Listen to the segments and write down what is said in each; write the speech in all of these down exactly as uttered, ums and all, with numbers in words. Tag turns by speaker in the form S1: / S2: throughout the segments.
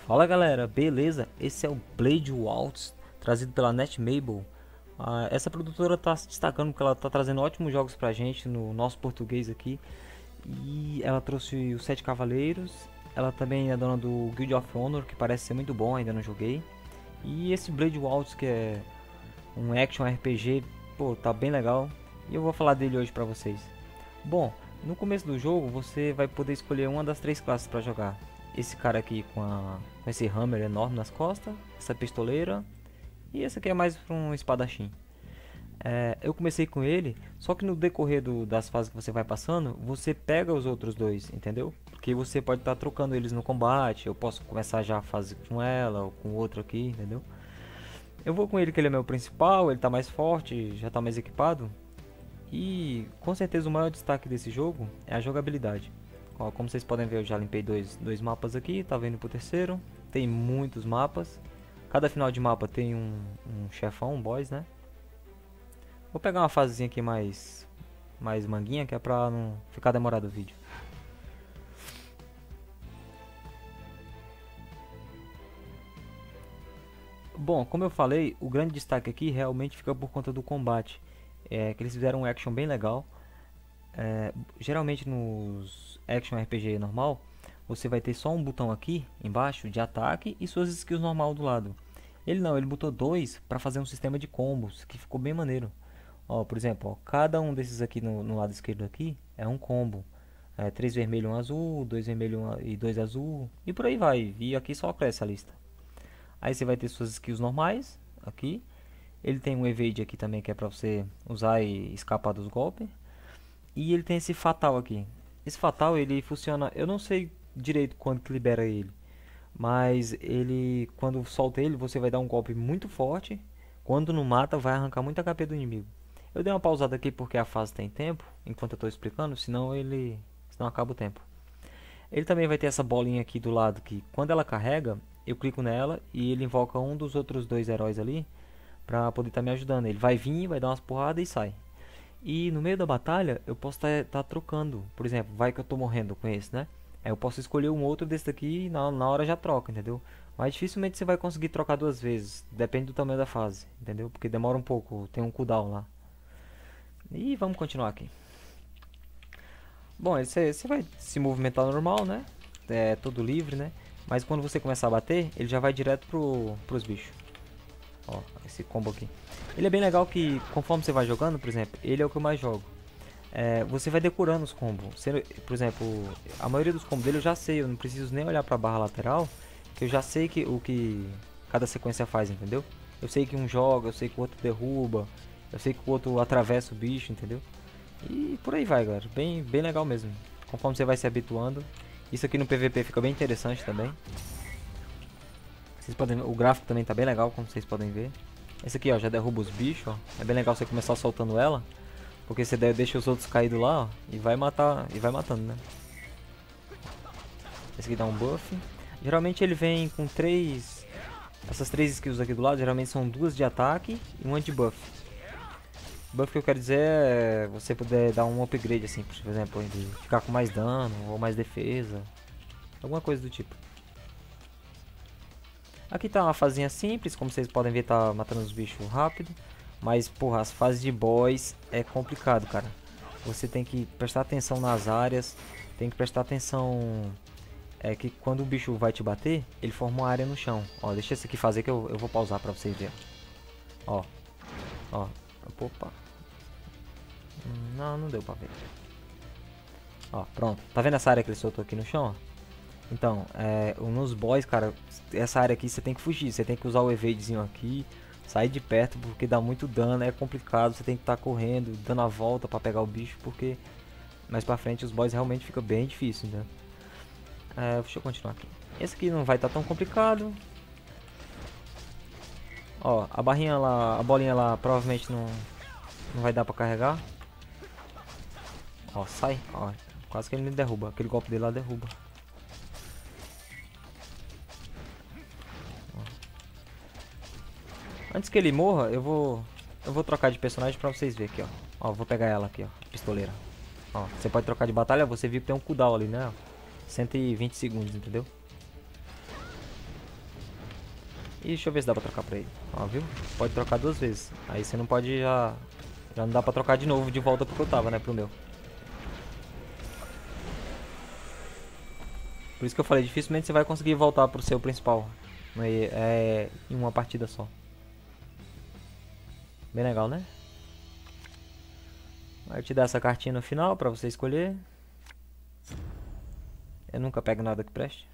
S1: Fala galera, beleza? Esse é o Blade Waltz, trazido pela Netmable. Ah, essa produtora está se destacando porque ela está trazendo ótimos jogos pra gente no nosso português aqui. E ela trouxe os Sete Cavaleiros. Ela também é dona do Guild of Honor, que parece ser muito bom, ainda não joguei. E esse Blade Waltz, que é um action R P G, pô, tá bem legal. E eu vou falar dele hoje pra vocês. Bom, no começo do jogo você vai poder escolher uma das três classes para jogar. Esse cara aqui com, a, com esse hammer enorme nas costas, essa pistoleira e esse aqui é mais para um espadachim. É, eu comecei com ele, só que no decorrer do, das fases que você vai passando, você pega os outros dois, entendeu? Porque você pode estar tá trocando eles no combate, eu posso começar já a fase com ela ou com outro aqui, entendeu? Eu vou com ele que ele é meu principal, ele está mais forte, já está mais equipado. E com certeza o maior destaque desse jogo é a jogabilidade. Ó, como vocês podem ver, eu já limpei dois, dois mapas aqui, tá vendo pro terceiro. Tem muitos mapas. Cada final de mapa tem um, um chefão, um boss, né? Vou pegar uma fasezinha aqui mais, mais manguinha, que é pra não ficar demorado o vídeo. Bom, como eu falei, o grande destaque aqui realmente fica por conta do combate. É que eles fizeram um action bem legal. É, geralmente nos action R P G normal, você vai ter só um botão aqui embaixo de ataque e suas skills normal do lado. Ele não, ele botou dois para fazer um sistema de combos que ficou bem maneiro. Ó, por exemplo, ó, cada um desses aqui no, no lado esquerdo aqui é um combo. É, três vermelho, um azul, dois vermelho um, e dois azul e por aí vai. E aqui só cresce a lista. Aí você vai ter suas skills normais aqui. Ele tem um evade aqui também que é para você usar e escapar dos golpes. E ele tem esse fatal aqui. Esse fatal ele funciona, eu não sei direito quando que libera ele, mas ele, quando solta ele, você vai dar um golpe muito forte. Quando não mata, vai arrancar muito H P do inimigo. Eu dei uma pausada aqui porque a fase tem tempo, enquanto eu estou explicando, senão ele, senão acaba o tempo. Ele também vai ter essa bolinha aqui do lado que, quando ela carrega, eu clico nela e ele invoca um dos outros dois heróis ali para poder estar tá me ajudando. Ele vai vir, vai dar umas porradas e sai. E no meio da batalha eu posso estar tá, tá trocando. Por exemplo, vai que eu tô morrendo com esse, né? Aí eu posso escolher um outro desse daqui e na, na hora já troca, entendeu? Mas dificilmente você vai conseguir trocar duas vezes. Depende do tamanho da fase, entendeu? Porque demora um pouco, tem um cooldown lá. E vamos continuar aqui. Bom, você vai se movimentar normal, né? É todo livre, né? Mas quando você começar a bater, ele já vai direto pro, pros bichos. Ó, esse combo aqui. Ele é bem legal que, conforme você vai jogando, por exemplo, ele é o que eu mais jogo. É, você vai decorando os combos. Você, por exemplo, a maioria dos combos dele eu já sei, eu não preciso nem olhar pra barra lateral, que eu já sei que, o que cada sequência faz, entendeu? Eu sei que um joga, eu sei que o outro derruba, eu sei que o outro atravessa o bicho, entendeu? E por aí vai, galera. Bem, bem legal mesmo. Conforme você vai se habituando. Isso aqui no P V P fica bem interessante também. Vocês podem, o gráfico também tá bem legal, como vocês podem ver. Esse aqui, ó, já derruba os bichos, ó. É bem legal você começar soltando ela, porque você deixa os outros caídos lá, ó, e vai matar, e vai matando, né? Esse aqui dá um buff. Geralmente ele vem com três, essas três skills aqui do lado, geralmente são duas de ataque e uma de buff. Buff que eu quero dizer é você poder dar um upgrade assim, por exemplo, de ficar com mais dano ou mais defesa, alguma coisa do tipo. Aqui tá uma fazinha simples, como vocês podem ver, tá matando os bichos rápido. Mas, porra, as fases de boss é complicado, cara. Você tem que prestar atenção nas áreas, tem que prestar atenção... É que quando o bicho vai te bater, ele forma uma área no chão. Ó, deixa esse aqui fazer que eu, eu vou pausar pra vocês verem. Ó, ó, opa. Não, não deu pra ver. Ó, pronto. Tá vendo essa área que ele soltou aqui no chão, ó? Então, é, nos boss, cara, essa área aqui você tem que fugir, você tem que usar o evadezinho aqui, sair de perto porque dá muito dano, é complicado, você tem que estar tá correndo, dando a volta pra pegar o bicho, porque mais pra frente os boss realmente fica bem difícil, né? É, deixa eu continuar aqui. Esse aqui não vai estar tá tão complicado. Ó, a barrinha lá, a bolinha lá provavelmente não, não vai dar pra carregar. Ó, sai, ó, quase que ele me derruba, aquele golpe dele lá derruba. Antes que ele morra, eu vou eu vou trocar de personagem pra vocês verem aqui, ó. Ó, vou pegar ela aqui, ó, pistoleira. Ó, você pode trocar de batalha, você viu que tem um cooldown ali, né? cento e vinte segundos, entendeu? E deixa eu ver se dá pra trocar pra ele. Ó, viu? Pode trocar duas vezes. Aí você não pode já... Já não dá pra trocar de novo de volta porque eu tava, né? Pro meu. Por isso que eu falei, dificilmente você vai conseguir voltar pro seu principal. É, é em uma partida só. Bem legal, né? Vai te dar essa cartinha no final pra você escolher. Eu nunca pego nada que preste.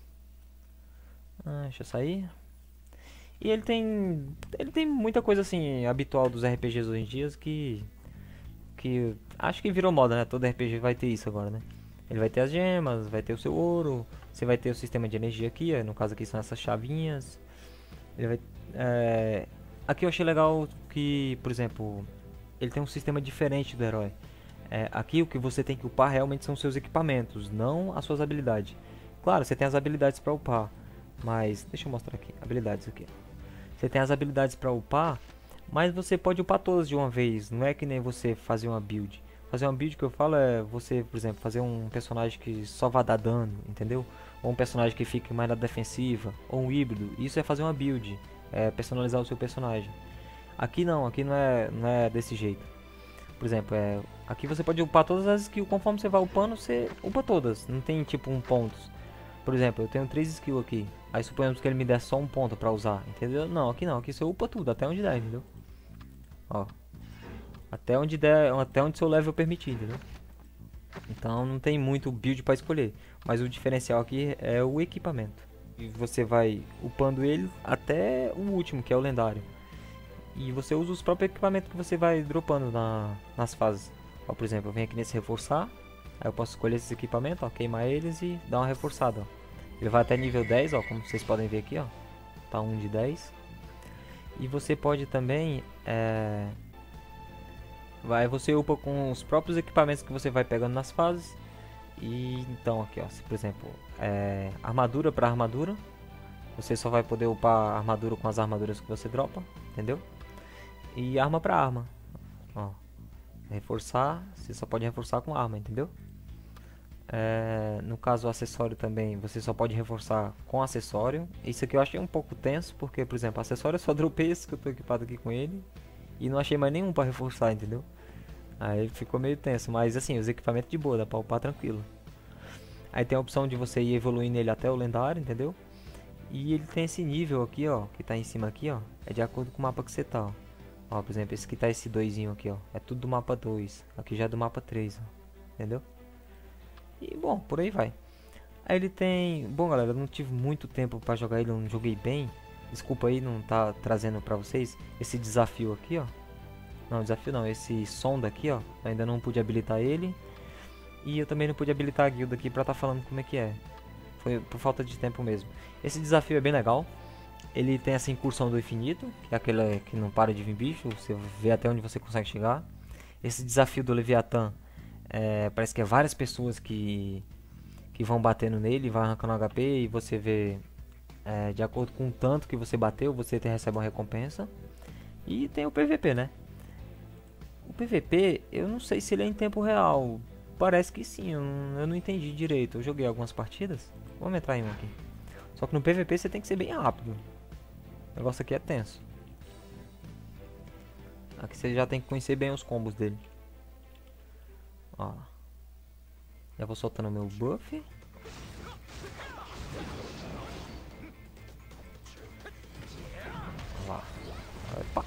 S1: Ah, deixa eu sair. E ele tem... Ele tem muita coisa assim, habitual dos R P Gs hoje em dia que... Que... Acho que virou moda, né? Todo R P G vai ter isso agora, né? Ele vai ter as gemas, vai ter o seu ouro. Você vai ter o sistema de energia aqui, ó, no caso aqui são essas chavinhas. Ele vai... É... Aqui eu achei legal que, por exemplo... Ele tem um sistema diferente do herói. É, aqui o que você tem que upar realmente são seus equipamentos, não as suas habilidades. Claro, você tem as habilidades para upar, mas... Deixa eu mostrar aqui, habilidades aqui. Você tem as habilidades para upar, mas você pode upar todas de uma vez. Não é que nem você fazer uma build. Fazer uma build que eu falo é você, por exemplo, fazer um personagem que só vai dar dano, entendeu? Ou um personagem que fique mais na defensiva, ou um híbrido. Isso é fazer uma build, é personalizar o seu personagem. Aqui não, aqui não é, não é desse jeito. Por exemplo, é, aqui você pode upar todas as skills, conforme você vai upando, você upa todas. Não tem tipo um pontos. Por exemplo, eu tenho três skills aqui. Aí suponhamos que ele me der só um ponto pra usar, entendeu? Não, aqui não, aqui você upa tudo, até onde der, entendeu? Ó. Até onde der, até onde seu level permitir, entendeu? Então não tem muito build pra escolher. Mas o diferencial aqui é o equipamento. E você vai upando ele até o último, que é o lendário. E você usa os próprios equipamentos que você vai dropando na, nas fases. Ó, por exemplo, eu venho aqui nesse reforçar. Aí eu posso escolher esses equipamentos, ó, queimar eles e dar uma reforçada, ó. Ele vai até nível dez, ó, como vocês podem ver aqui, ó. Tá um de dez. E você pode também... É... Vai, você upa com os próprios equipamentos que você vai pegando nas fases. E então aqui, ó, se, por exemplo, é... armadura para armadura. Você só vai poder upar a armadura com as armaduras que você dropa, entendeu? E arma para arma, ó. Reforçar, você só pode reforçar com arma, entendeu? É, no caso o acessório também, você só pode reforçar com acessório. Isso aqui eu achei um pouco tenso, porque, por exemplo, acessório eu só dropei esse que eu tô equipado aqui com ele. E não achei mais nenhum para reforçar, entendeu? Aí ficou meio tenso, mas assim, os equipamentos de boa, dá pra upar tranquilo. Aí tem a opção de você ir evoluindo ele até o lendário, entendeu? E ele tem esse nível aqui, ó, que tá em cima aqui, ó. É de acordo com o mapa que você tá, ó. Ó, por exemplo, esse que tá esse doisinho aqui, ó. É tudo do mapa dois. Aqui já é do mapa três, ó. Entendeu? E bom, por aí vai. Aí ele tem... Bom, galera, eu não tive muito tempo pra jogar ele, eu não joguei bem. Desculpa aí não tá trazendo pra vocês esse desafio aqui, ó. Não, desafio não, esse som daqui, ó. Eu ainda não pude habilitar ele. E eu também não pude habilitar a guilda aqui pra tá falando como é que é. Foi por falta de tempo mesmo. Esse desafio é bem legal. Ele tem essa incursão do infinito, que é aquela que não para de vir bicho, você vê até onde você consegue chegar. Esse desafio do Leviatã, é, parece que é várias pessoas que, que vão batendo nele, vai arrancando H P e você vê, é, de acordo com o tanto que você bateu, você tem, recebe uma recompensa. E tem o P V P, né? O P V P, eu não sei se ele é em tempo real. Parece que sim, eu não, eu não entendi direito. Eu joguei algumas partidas. Vamos entrar em um aqui. Só que no P V P você tem que ser bem rápido. O negócio aqui é tenso. Aqui você já tem que conhecer bem os combos dele. Ó. Já vou soltando meu buff. Vamos lá. Opa.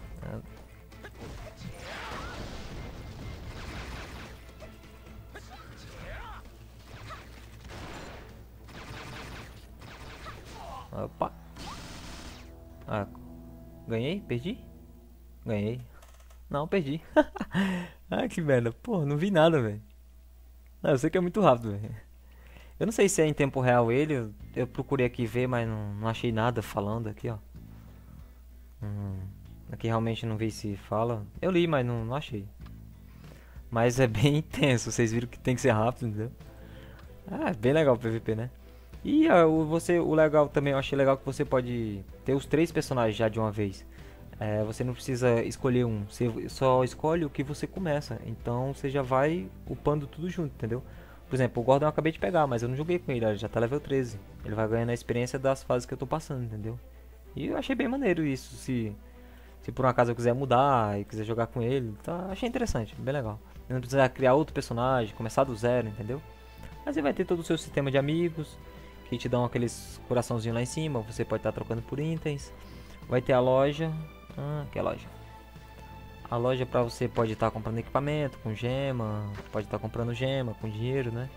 S1: Opa. Ah, ganhei? Perdi? Ganhei. Não, perdi. Ah, que merda. Pô, não vi nada, velho. Não, eu sei que é muito rápido, velho. Eu não sei se é em tempo real ele. Eu, eu procurei aqui ver, mas não, não achei nada falando aqui, ó. Hum, aqui realmente não vi se fala. Eu li, mas não, não achei. Mas é bem intenso. Vocês viram que tem que ser rápido, entendeu? Ah, é bem legal o P V P, né? E uh, o, você, o legal também, eu achei legal que você pode ter os três personagens já de uma vez. É, você não precisa escolher um, você só escolhe o que você começa. Então você já vai upando tudo junto, entendeu? Por exemplo, o Gordon eu acabei de pegar, mas eu não joguei com ele, ele já tá level treze. Ele vai ganhando a experiência das fases que eu tô passando, entendeu? E eu achei bem maneiro isso, se, se por um acaso eu quiser mudar e quiser jogar com ele, tá, achei interessante, bem legal. Eu não precisa criar outro personagem, começar do zero, entendeu? Mas você vai ter todo o seu sistema de amigos, que te dão aqueles coraçãozinhos lá em cima, você pode estar trocando por itens. Vai ter a loja, ah, que é a loja? A loja pra você pode estar comprando equipamento com gema, pode estar comprando gema com dinheiro, né?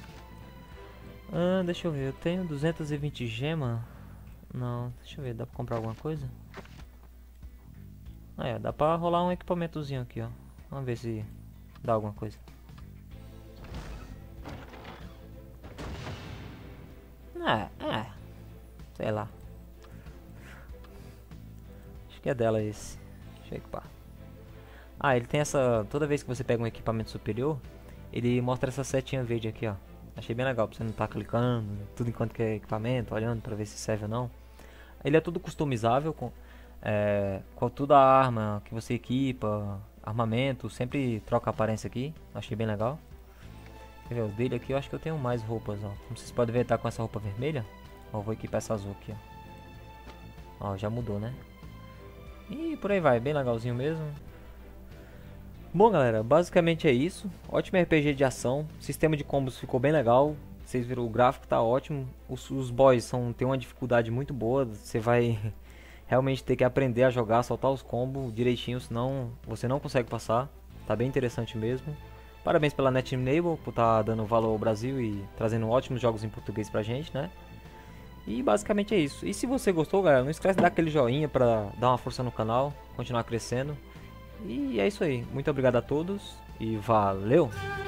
S1: Ah, deixa eu ver, eu tenho duzentas e vinte gema. Não, deixa eu ver, dá pra comprar alguma coisa? Ah, é, dá pra rolar um equipamentozinho aqui, ó. Vamos ver se dá alguma coisa. Ah, é, sei lá. Acho que é dela esse. Deixa eu equipar. Ah, ele tem essa... Toda vez que você pega um equipamento superior, ele mostra essa setinha verde aqui, ó. Achei bem legal, pra você não estar tá clicando tudo enquanto que é equipamento, olhando pra ver se serve ou não. Ele é tudo customizável, com, é, com toda a arma que você equipa, armamento, sempre troca a aparência aqui. Achei bem legal. Quer ver, o dele aqui eu acho que eu tenho mais roupas, ó. Como vocês podem ver, ele tá com essa roupa vermelha. Ó, vou equipar essa azul aqui, ó. Ó, já mudou, né? E por aí vai, bem legalzinho mesmo. Bom, galera, basicamente é isso. Ótimo R P G de ação. O sistema de combos ficou bem legal. Vocês viram, o gráfico tá ótimo. Os, os boys são, tem uma dificuldade muito boa. Você vai realmente ter que aprender a jogar, soltar os combos direitinho, senão você não consegue passar. Tá bem interessante mesmo. Parabéns pela NetEnable por estar tá dando valor ao Brasil e trazendo ótimos jogos em português pra gente, né? E basicamente é isso. E se você gostou, galera, não esquece de dar aquele joinha pra dar uma força no canal, continuar crescendo. E é isso aí. Muito obrigado a todos e valeu!